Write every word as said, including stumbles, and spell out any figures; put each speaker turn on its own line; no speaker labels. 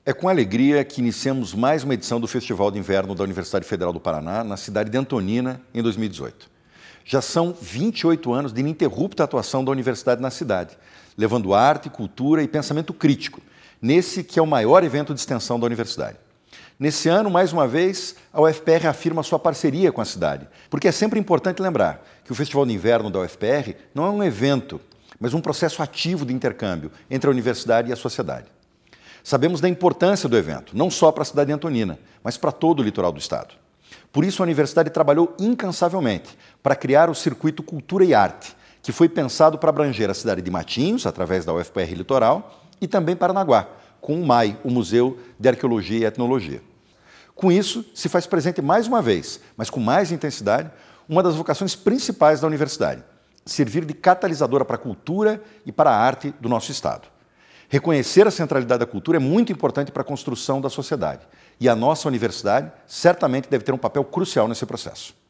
É com alegria que iniciamos mais uma edição do Festival de Inverno da Universidade Federal do Paraná, na cidade de Antonina, em dois mil e dezoito. Já são vinte e oito anos de ininterrupta atuação da universidade na cidade, levando arte, cultura e pensamento crítico, nesse que é o maior evento de extensão da universidade. Nesse ano, mais uma vez, a U F P R afirma sua parceria com a cidade, porque é sempre importante lembrar que o Festival de Inverno da U F P R não é um evento, mas um processo ativo de intercâmbio entre a universidade e a sociedade. Sabemos da importância do evento, não só para a cidade de Antonina, mas para todo o litoral do estado. Por isso, a universidade trabalhou incansavelmente para criar o Circuito Cultura e Arte, que foi pensado para abranger a cidade de Matinhos, através da U F P R Litoral, e também Paranaguá, com o M A I, o Museu de Arqueologia e Etnologia. Com isso, se faz presente mais uma vez, mas com mais intensidade, uma das vocações principais da universidade, servir de catalisadora para a cultura e para a arte do nosso estado. Reconhecer a centralidade da cultura é muito importante para a construção da sociedade, e a nossa universidade certamente deve ter um papel crucial nesse processo.